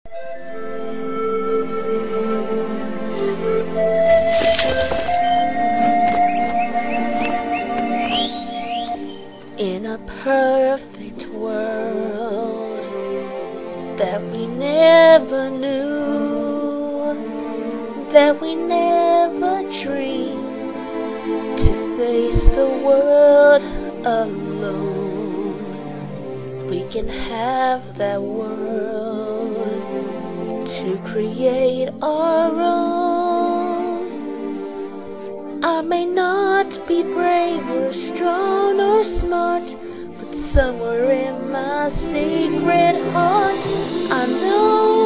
In a perfect world that we never knew, that we never dreamed to face the world alone, we can have that world to create our own. I may not be brave or strong or smart, but somewhere in my secret heart I know